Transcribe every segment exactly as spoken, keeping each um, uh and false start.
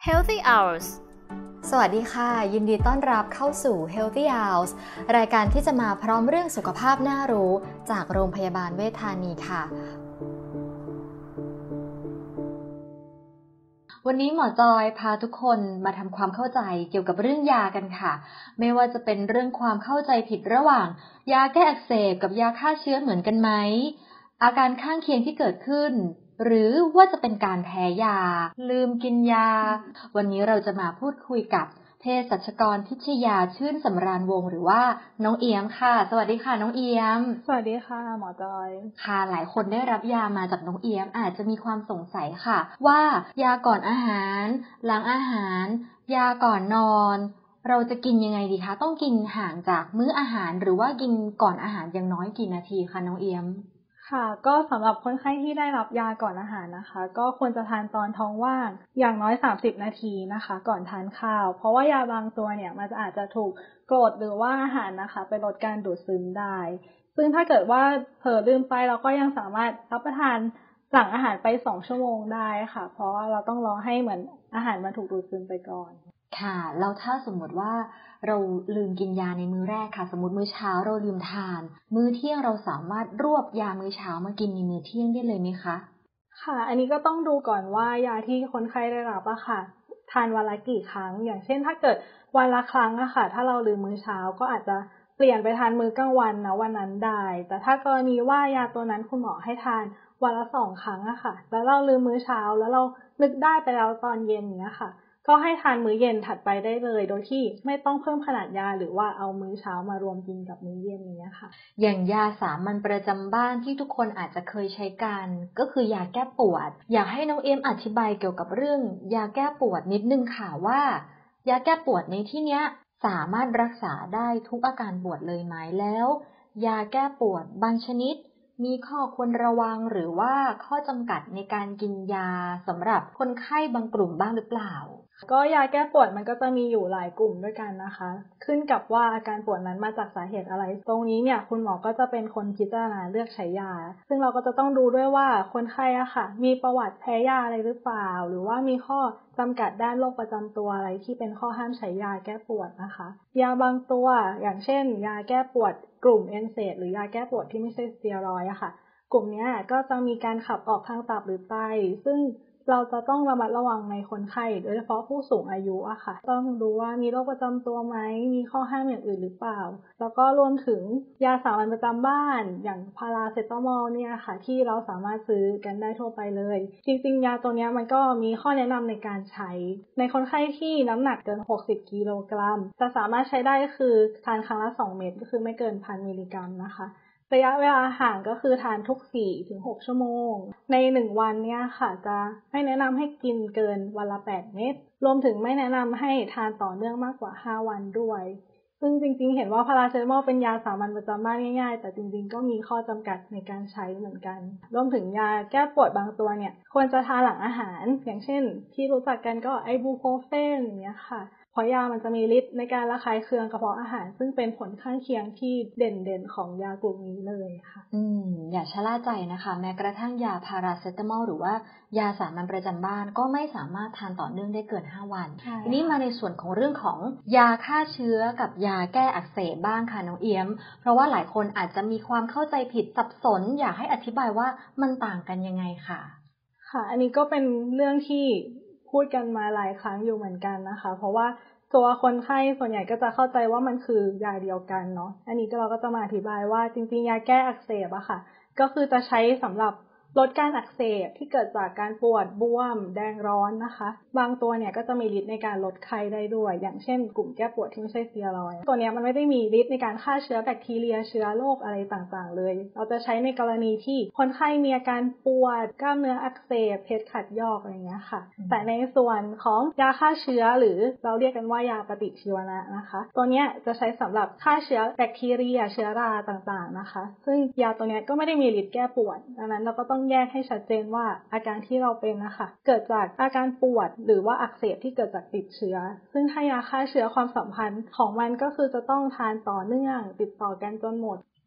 Healthy Hours สวัสดีค่ะยินดีต้อนรับเข้าสู่ Healthy Hours รายการที่จะมาพร้อมเรื่องสุขภาพน่ารู้จากโรงพยาบาลเวชธานีค่ะวันนี้หมอจอยพาทุกคนมาทำความเข้าใจเกี่ยวกับเรื่องยากันค่ะไม่ว่าจะเป็นเรื่องความเข้าใจผิดระหว่างยาแก้อักเสบกับยาฆ่าเชื้อเหมือนกันไหมอาการข้างเคียงที่เกิดขึ้นหรือว่าจะเป็นการแพ้ยาลืมกินยาวันนี้เราจะมาพูดคุยกับเภสัชกรพิชยาชื่นสำราญวงศ์หรือว่าน้องเอียมค่ะสวัสดีค่ะน้องเอียมสวัสดีค่ะหมอจอยค่ะหลายคนได้รับยามาจากน้องเอียมอาจจะมีความสงสัยค่ะว่ายาก่อนอาหารหลังอาหารยาก่อนนอนเราจะกินยังไงดีคะต้องกินห่างจากมื้ออาหารหรือว่ากินก่อนอาหารอย่างน้อยกี่นาทีคะน้องเอียมค่ะก็สำหรับคนไข้ที่ได้รับยาก่อนอาหารนะคะก็ควรจะทานตอนท้องว่างอย่างน้อยสามสิบนาทีนะคะก่อนทานข้าวเพราะว่ายาบางตัวเนี่ยมันอาจจะถูกกรดหรือว่าอาหารนะคะไปลดการดูดซึมได้ซึ่งถ้าเกิดว่าเผลอลืมไปเราก็ยังสามารถรับประทานหลังอาหารไปสองชั่วโมงได้ค่ะเพราะว่าเราต้องรอให้เหมือนอาหารมันถูกดูดซึมไปก่อนค่ะแล้วถ้าสมมติว่าเราลืมกินยาในมื้อแรกค่ะสมมติมื้อเช้าเราลืมทานมื้อเที่ยงเราสามารถรวบยามื้อเช้ามากินในมื้อเที่ยงได้เลยไหมคะค่ะอันนี้ก็ต้องดูก่อนว่ายาที่คนไข้ได้รับอะค่ะทานวันละกี่ครั้งอย่างเช่นถ้าเกิดวันละครั้งอะค่ะถ้าเราลืมมื้อเช้าก็อาจจะเปลี่ยนไปทานมื้อกลางวันนะวันนั้นได้แต่ถ้ากรณีว่ายาตัวนั้นคุณหมอให้ทานวันละสองครั้งอะค่ะแล้วเราลืมมื้อเช้าแล้วเรานึกได้ไปแล้วตอนเย็นเนี้ยค่ะก็ให้ทานมื้อเย็นถัดไปได้เลยโดยที่ไม่ต้องเพิ่มขนาดยาหรือว่าเอามื้อเช้ามารวมกินกับมื้อเย็นนี้ค่ะอย่างยาสามัญประจำบ้านที่ทุกคนอาจจะเคยใช้กันก็คือยาแก้ปวดอยากให้น้องเอ็มอธิบายเกี่ยวกับเรื่องยาแก้ปวดนิดนึงค่ะว่ายาแก้ปวดในที่เนี้ยสามารถรักษาได้ทุกอาการปวดเลยไหมแล้วยาแก้ปวดบางชนิดมีข้อควรระวังหรือว่าข้อจำกัดในการกินยาสำหรับคนไข้บางกลุ่มบ้างหรือเปล่าก็ยาแก้ปวดมันก็จะมีอยู่หลายกลุ่มด้วยกันนะคะขึ้นกับว่าอาการปวดนั้นมาจากสาเหตุอะไรตรงนี้เนี่ยคุณหมอก็จะเป็นคนพิจารณาเลือกใช้ยาซึ่งเราก็จะต้องดูด้วยว่าคนไข้อะค่ะมีประวัติแพ้ยาอะไรหรือเปล่าหรือว่ามีข้อจำกัดด้านโรคประจำตัวอะไรที่เป็นข้อห้ามใช้ยาแก้ปวดนะคะยาบางตัวอย่างเช่นยาแก้ปวดกลุ่ม เอ็น เซด หรือยาแก้ปวดที่ไม่ใช่สเตียรอยด์อะค่ะกลุ่มนี้ก็จะมีการขับออกทางตับหรือไตซึ่งเราจะต้องระมัดระวังในคนไข้โดยเฉพาะผู้สูงอายุอะค่ะต้องดูว่ามีโรคประจำตัวไหมมีข้อห้ามอย่างอื่นหรือเปล่าแล้วก็รวมถึงยาสามัญประจำบ้านอย่างพาราเซตามอลเนี่ยค่ะที่เราสามารถซื้อกันได้ทั่วไปเลยจริงๆยาตัวนี้มันก็มีข้อแนะนำในการใช้ในคนไข้ที่น้ำหนักเกินหกสิบกิโลกรัมจะสามารถใช้ได้คือทานครั้งละสองเม็ดก็คือไม่เกิน หนึ่งพัน มิลลิกรัมนะคะระยะเวลาห่างก็คือทานทุก สี่ถึงหก ชั่วโมงในหนึ่งวันเนี่ยค่ะจะไม่แนะนำให้กินเกินวันละแปดเม็ดรวมถึงไม่แนะนำให้ทานต่อเนื่องมากกว่าห้าวันด้วยซึ่งจริงๆเห็นว่าพาราเซตามอลเป็นยาสามัญประจำบ้านง่ายๆแต่จริงๆก็มีข้อจำกัดในการใช้เหมือนกันรวมถึงยาแก้ปวดบางตัวเนี่ยควรจะทานหลังอาหารอย่างเช่นที่รู้จักกันก็ไอบูโพรเฟนอย่างเงี้ยค่ะเพราะยามันจะมีฤทธิ์ในการระคายเคืองกระเพาะอาหารซึ่งเป็นผลข้างเคียงที่เด่นๆของยากลุ่มนี้เลยค่ะอืมอย่าชะล่าใจนะคะแม้กระทั่งยาพาราเซตามอลหรือว่ายาสามัญประจำบ้านก็ไม่สามารถทานต่อเนื่องได้เกินห้าวันทีนี้มาในส่วนของเรื่องของยาฆ่าเชื้อกับยาแก้อักเสบบ้างค่ะน้องเอียมเพราะว่าหลายคนอาจจะมีความเข้าใจผิดสับสนอยากให้อธิบายว่ามันต่างกันยังไงค่ะค่ะอันนี้ก็เป็นเรื่องที่พูดกันมาหลายครั้งอยู่เหมือนกันนะคะเพราะว่าตัวคนไข้ส่วนใหญ่ก็จะเข้าใจว่ามันคือยาเดียวกันเนาะอันนี้ก็เราก็จะมาอธิบายว่าจริงๆยาแก้อักเสบอะค่ะก็คือจะใช้สำหรับลดการอักเสบที่เกิดจากการปวดบวมแดงร้อนนะคะบางตัวเนี่ยก็จะมีฤทธิ์ในการลดไข้ได้ด้วยอย่างเช่นกลุ่มแก้ปวดที่ไม่ใช่สเตียรอยด์ตัวนี้มันไม่ได้มีฤทธิ์ในการฆ่าเชื้อแบคทีเรียเชื้อโรคอะไรต่างๆเลยเราจะใช้ในกรณีที่คนไข้มีอาการปวดกล้ามเนื้ออักเสบเพชขัดยอกอะไรเงี้ยค่ะแต่ในส่วนของยาฆ่าเชื้อหรือเราเรียกกันว่ายาปฏิชีวนะนะคะตัวนี้จะใช้สำหรับฆ่าเชื้อแบคทีเรียเชื้อราต่างๆนะคะซึ่งยาตัวนี้ก็ไม่ได้มีฤทธิ์แก้ปวดดังนั้นเราก็ต้องแยกให้ชัดเจนว่าอาการที่เราเป็นนะคะเกิดจากอาการปวดหรือว่าอักเสบที่เกิดจากติดเชื้อซึ่งถ้ายาฆ่าเชื้อความสัมพันธ์ของมันก็คือจะต้องทานต่อเนื่องติดต่อกันจนหมด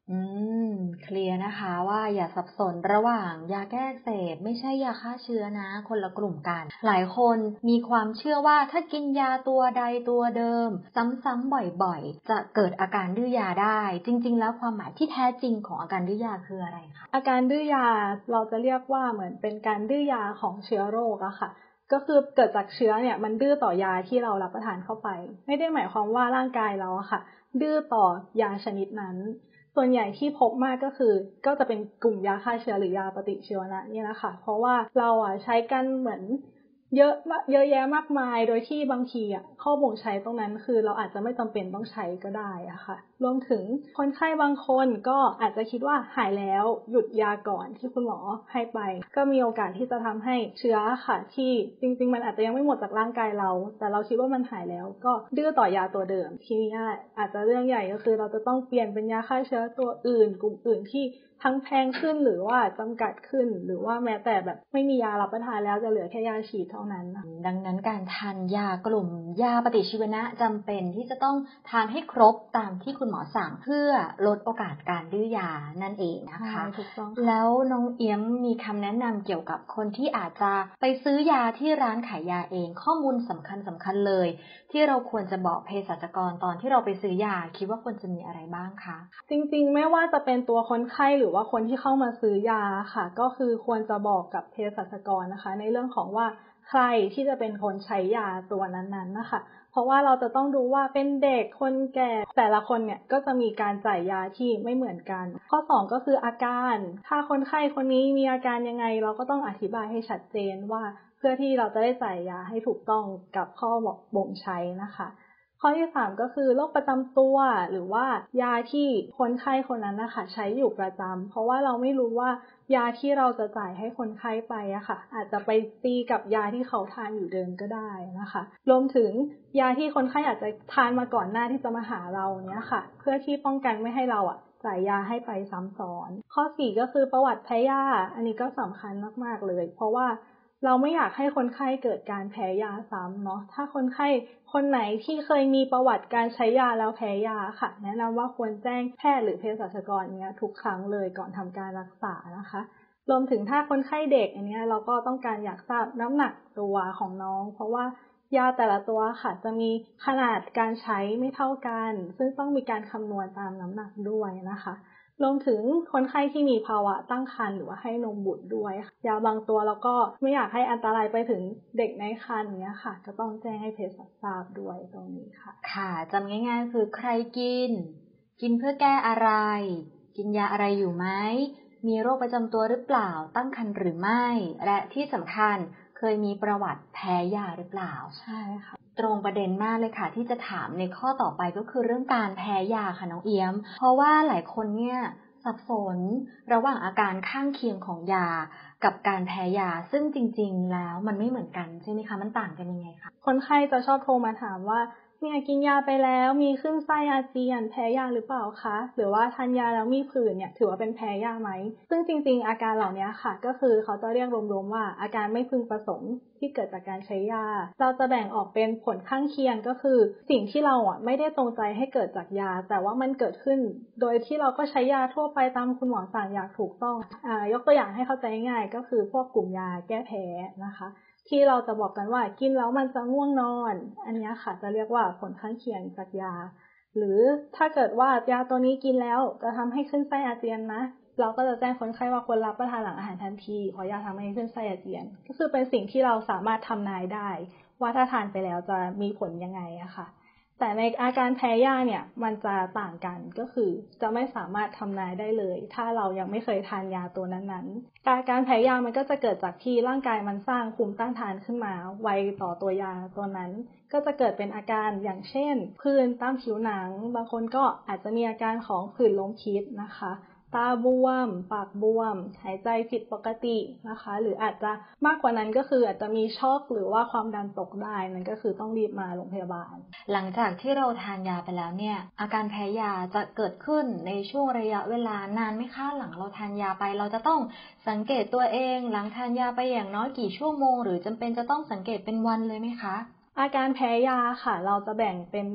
อืมเคลียร์นะคะว่าอย่าสับสนระหว่างยาแก้อักเสบไม่ใช่ยาฆ่าเชื้อนะคนละกลุ่มกันหลายคนมีความเชื่อว่าถ้ากินยาตัวใดตัวเดิมซ้ำๆบ่อยๆจะเกิดอาการดื้อยาได้จริงๆแล้วความหมายที่แท้จริงของอาการดื้อยาคืออะไรคะอาการดื้อยาเราจะเรียกว่าเหมือนเป็นการดื้อยาของเชื้อโรคอะค่ะก็คือเกิดจากเชื้อเนี่ยมันดื้อต่อยาที่เรารับประทานเข้าไปไม่ได้หมายความว่าร่างกายเราอะค่ะดื้อต่อยาชนิดนั้นส่วนใหญ่ที่พบมากก็คือก็จะเป็นกลุ่มยาฆ่าเชื้อหรือยาปฏิชีวนะนี่แหละค่ะเพราะว่าเราอะใช้กันเหมือนเยอะเยอะแยะมากมายโดยที่บางทีอ่ะข้อบ่งใช้ตรงนั้นคือเราอาจจะไม่จำเป็นต้องใช้ก็ได้อะค่ะรวมถึงคนไข้บางคนก็อาจจะคิดว่าหายแล้วหยุดยาก่อนที่คุณหมอให้ไปก็มีโอกาสที่จะทำให้เชื้อค่ะที่จริงๆมันอาจจะยังไม่หมดจากร่างกายเราแต่เราคิดว่ามันหายแล้วก็ดื้อต่อยาตัวเดิมทีนี้อาจจะเรื่องใหญ่ก็คือเราจะต้องเปลี่ยนเป็นยาฆ่าเชื้อตัวอื่นกลุ่มอื่นที่ทั้งแพงขึ้นหรือว่าจำกัดขึ้นหรือว่าแม้แต่แบบไม่มียารับประทานแล้วจะเหลือแค่ยาฉีดเท่านั้นนะดังนั้นการทานยากลุ่มยาปฏิชีวนะจำเป็นที่จะต้องทานให้ครบตามที่คุณหมอสั่งเพื่อลดโอกาสการดื้อยานั่นเองนะคะถูกต้องแล้วน้องเอี้ยมมีคำแนะนำเกี่ยวกับคนที่อาจจะไปซื้อยาที่ร้านขายยาเองข้อมูลสำคัญสำคัญเลยที่เราควรจะบอกเภสัชกรตอนที่เราไปซื้อยาคิดว่าควรจะมีอะไรบ้างคะจริงๆไม่ว่าจะเป็นตัวคนไข้หรือว่าคนที่เข้ามาซื้อยาค่ะก็คือควรจะบอกกับเภสัชกรนะคะในเรื่องของว่าใครที่จะเป็นคนใช้ยาตัวนั้นๆนะคะเพราะว่าเราจะต้องดูว่าเป็นเด็กคนแก่แต่ละคนเนี่ยก็จะมีการจ่ายยาที่ไม่เหมือนกันข้อสองก็คืออาการถ้าคนไข้คนนี้มีอาการยังไงเราก็ต้องอธิบายให้ชัดเจนว่าเพื่อที่เราจะได้จ่ายยาให้ถูกต้องกับข้อบ่งใช้นะคะข้อที่สามก็คือโรคประจำตัวหรือว่ายาที่คนไข้คนนั้นนะคะใช้อยู่ประจำเพราะว่าเราไม่รู้ว่ายาที่เราจะจ่ายให้คนไข้ไปอะค่ะอาจจะไปตีกับยาที่เขาทานอยู่เดิมก็ได้นะคะรวมถึงยาที่คนไข้อาจจะทานมาก่อนหน้าที่จะมาหาเราเนี้ยค่ะเพื่อที่ป้องกันไม่ให้เราอะจ่ายยาให้ไปซ้ำซ้อนข้อสี่ก็คือประวัติแพ้ยาอันนี้ก็สำคัญมากๆเลยเพราะว่าเราไม่อยากให้คนไข้เกิดการแพ้ยาซ้ำเนาะถ้าคนไข้คนไหนที่เคยมีประวัติการใช้ยาแล้วแพ้ยาค่ะแนะนำว่าควรแจ้งแพทย์หรือเภสัชกรเนี้ยทุกครั้งเลยก่อนทำการรักษานะคะรวมถึงถ้าคนไข้เด็กอันนี้เราก็ต้องการอยากทราบน้ำหนักตัวของน้องเพราะว่ายาแต่ละตัวค่ะจะมีขนาดการใช้ไม่เท่ากันซึ่งต้องมีการคำนวณตามน้ำหนักด้วยนะคะรวมถึงคนไข้ที่มีภาวะตั้งครรภ์หรือว่าให้นมบุตรด้วยยาบางตัวแล้วก็ไม่อยากให้อันตรายไปถึงเด็กในครรภ์เนี้ยค่ะก็ต้องแจ้งให้เภสัชทราบด้วยตรงนี้ค่ะค่ะจำง่ายๆคือใครกินกินเพื่อแก้อะไรกินยาอะไรอยู่ไหมมีโรคประจำตัวหรือเปล่าตั้งครรภ์หรือไม่และที่สำคัญเคยมีประวัติแพ้ยาหรือเปล่าใช่ค่ะตรงประเด็นมากเลยค่ะที่จะถามในข้อต่อไปก็คือเรื่องการแพ้ยาค่ะน้องเอี้ยมเพราะว่าหลายคนเนี่ยสับสนระหว่างอาการข้างเคียงของยากับการแพ้ยาซึ่งจริงๆแล้วมันไม่เหมือนกันใช่ไหมคะมันต่างกันยังไงคะคนไข้จะชอบโทรมาถามว่าเนี่ยกินยาไปแล้วมีคลื่นไส้อาเจียนแพ้ยาหรือเปล่าคะหรือว่าทานยาแล้วมีผื่นเนี่ยถือว่าเป็นแพ้ยาไหมซึ่งจริงๆอาการเหล่านี้ค่ะก็คือเขาจะเรียกรวมๆว่าอาการไม่พึงประสงค์ที่เกิดจากการใช้ยาเราจะแบ่งออกเป็นผลข้างเคียงก็คือสิ่งที่เราอ่ะไม่ได้ตรงใจให้เกิดจากยาแต่ว่ามันเกิดขึ้นโดยที่เราก็ใช้ยาทั่วไปตามคุณหมอสั่งอย่างถูกต้องอ่ายกตัวอย่างให้เข้าใจง่ายๆก็คือพวกกลุ่มยาแก้แพ้นะคะที่เราจะบอกกันว่ากินแล้วมันจะง่วงนอนอันนี้ค่ะจะเรียกว่าผลข้างเคียงจากยาหรือถ้าเกิดว่ายาตัวนี้กินแล้วจะทำให้ขึ้นไส้อาเจียนนะเราก็จะแจ้งคนไข้ว่าควรรับประทานหลังอาหารทันทีเพราะยาทำให้ขึ้นไส้อาเจียนก็คือเป็นสิ่งที่เราสามารถทำนายได้ว่าถ้าทานไปแล้วจะมีผลยังไงอะค่ะแต่ในอาการแพ้ยาเนี่ยมันจะต่างกันก็คือจะไม่สามารถทำนายได้เลยถ้าเรายังไม่เคยทานยาตัวนั้นๆการการแพ้ยามันก็จะเกิดจากที่ร่างกายมันสร้างภูมิต้านทานขึ้นมาไวต่อตัวยาตัวนั้นก็จะเกิดเป็นอาการอย่างเช่นผื่นตามผิวหนังบางคนก็อาจจะมีอาการของผื่นลมพิษนะคะตาบวมปากบวมหายใจผิดปกตินะคะหรืออาจจะมากกว่านั้นก็คืออาจจะมีช็อกหรือว่าความดันตกได้นั่นก็คือต้องรีบมาโรงพยาบาลหลังจากที่เราทานยาไปแล้วเนี่ยอาการแพ้ยาจะเกิดขึ้นในช่วงระยะเวลานานไหมคะหลังเราทานยาไปเราจะต้องสังเกตตัวเองหลังทานยาไปอย่างน้อยกี่ชั่วโมงหรือจำเป็นจะต้องสังเกตเป็นวันเลยไหมคะอาการแพ้ยาค่ะเราจะแบ่งเป็นแบบ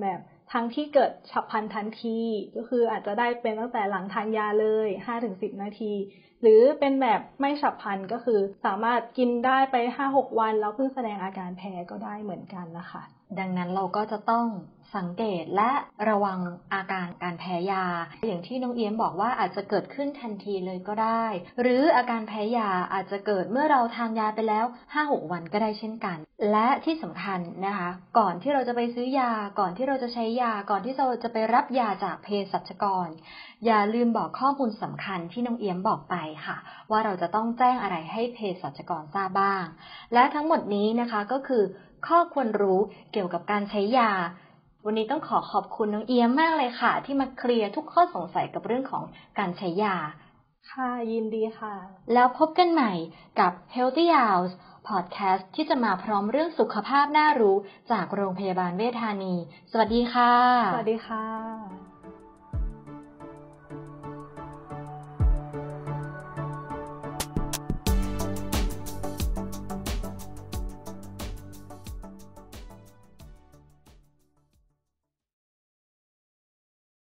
ทั้งที่เกิดฉับพลันทันทีก็คืออาจจะได้เป็นตั้งแต่หลังทานยาเลย ห้าถึงสิบ นาทีหรือเป็นแบบไม่ฉับพลันก็คือสามารถกินได้ไป ห้าหก วันแล้วเพิ่งแสดงอาการแพ้ก็ได้เหมือนกันนะคะดังนั้นเราก็จะต้องสังเกตและระวังอาการการแพ้ยาอย่างที่น้องเอี้ยมบอกว่าอาจจะเกิดขึ้นทันทีเลยก็ได้หรืออาการแพ้ยาอาจจะเกิดเมื่อเราทานยาไปแล้ว ห้าหก วันก็ได้เช่นกันและที่สำคัญนะคะก่อนที่เราจะไปซื้อยาก่อนที่เราจะใช้ยาก่อนที่เราจะไปรับยาจากเภสัชกรอย่าลืมบอกข้อมูลสำคัญที่น้องเอี้ยมบอกไปค่ะว่าเราจะต้องแจ้งอะไรให้เภสัชกรทราบบ้างและทั้งหมดนี้นะคะก็คือข้อควรรู้เกี่ยวกับการใช้ยาวันนี้ต้องขอขอบคุณน้องเอี้ยมมากเลยค่ะที่มาเคลียร์ทุกข้อสงสัยกับเรื่องของการใช้ยาค่ะยินดีค่ะแล้วพบกันใหม่กับ Healthy Hours Podcast ที่จะมาพร้อมเรื่องสุขภาพน่ารู้จากโรงพยาบาลเวชธานีสวัสดีค่ะสวัสดีค่ะ